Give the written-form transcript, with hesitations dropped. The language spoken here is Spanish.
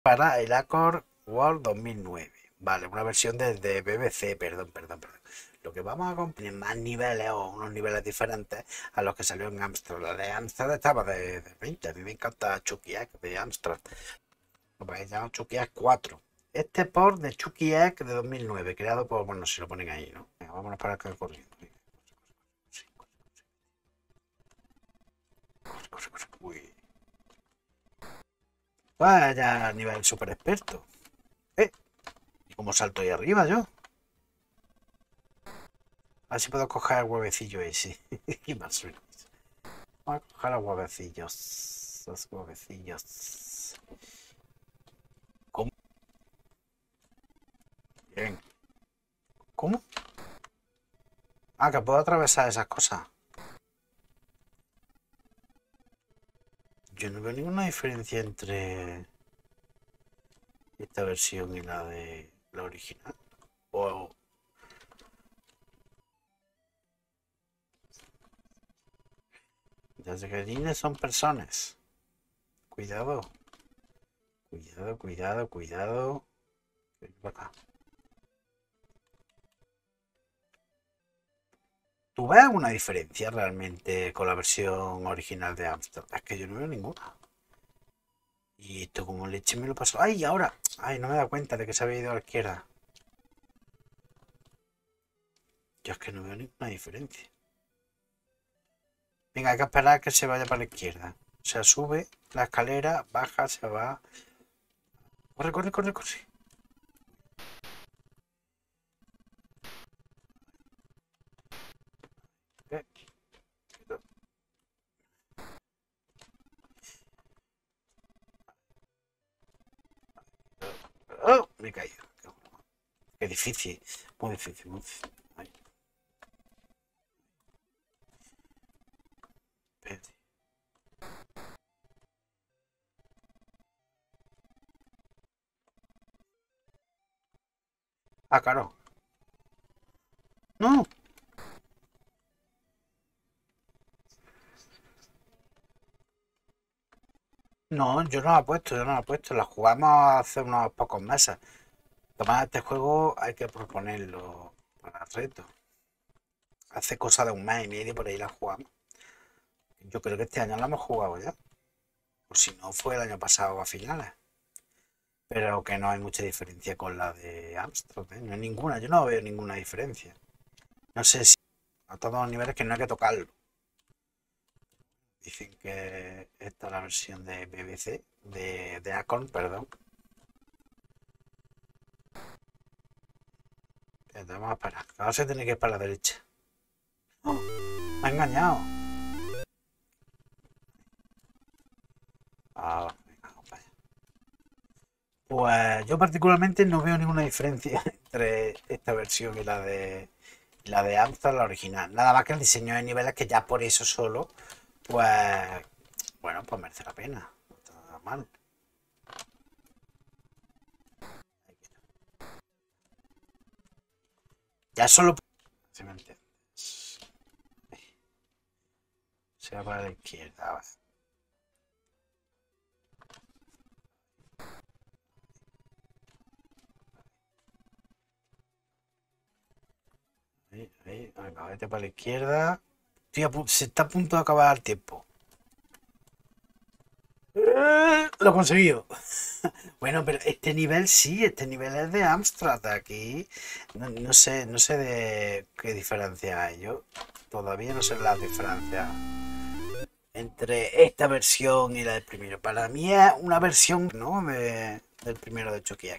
para el Accord World 2009. Vale, una versión de BBC, perdón. Lo que vamos a comprar más niveles o unos niveles diferentes a los que salió en Amstrad. La de Amstrad estaba de 20. A mí me encanta Chucky Egg de Amstrad. Lo que se llama Chucky Egg 4. Este port de Chucky Egg de 2009, creado por, bueno, si lo ponen ahí, ¿no? Venga, vámonos para acá corriendo. Corre. Uy. Vaya nivel super experto. ¿Y cómo salto ahí arriba yo? A ver si puedo coger el huevecillo ese. ¿Qué más suena? Vamos a coger los huevecillos. Los huevecillos. ¿Cómo? Bien. ¿Cómo? Ah, que puedo atravesar esas cosas. Yo no veo ninguna diferencia entre esta versión y la de la original. O las gallinas son personas. Cuidado. Cuidado. Ven para acá. ¿Tú ves alguna diferencia realmente con la versión original de Amstrad? Es que yo no veo ninguna. Y esto como leche me lo pasó. ¡Ay, ahora! ¡Ay, no me da cuenta de que se había ido a la izquierda! Yo es que no veo ninguna diferencia. Venga, hay que esperar a que se vaya para la izquierda. O sea, sube la escalera, baja, se va. Corre. Eh, ¡Oh! Me he caído. Qué difícil. Muy difícil. Ay, espérate. Ah, claro. No. No, yo no la he puesto, La jugamos hace unos pocos meses. Tomar este juego hay que proponerlo para reto. Hace cosa de un mes y medio por ahí la jugamos. Yo creo que este año la hemos jugado ya. O si no, fue el año pasado a finales. Pero que no hay mucha diferencia con la de Amstrad, ¿eh? No hay ninguna, yo no veo ninguna diferencia. No sé si a todos los niveles que no hay que tocarlo. Dicen que esta es la versión de BBC, de Acorn, perdón. Vamos a parar. Ahora se tiene que ir para la derecha. ¡Oh! Me ha engañado. Ah, venga, vamos para allá. Pues yo particularmente no veo ninguna diferencia entre esta versión y la de Amstrad, la original. Nada más que el diseño de niveles que ya por eso solo, pues bueno, pues merece la pena. No está mal. Ya solo si me entiendes. Se va para la izquierda. Vale. Venga, vete para la izquierda. Se está a punto de acabar el tiempo. Lo he conseguido. Bueno, pero este nivel sí, este nivel es de Amstrad. Aquí no sé de qué diferencia hay. Yo todavía no sé la diferencia entre esta versión y la del primero. Para mí es una versión, ¿no? Del primero de Chucky.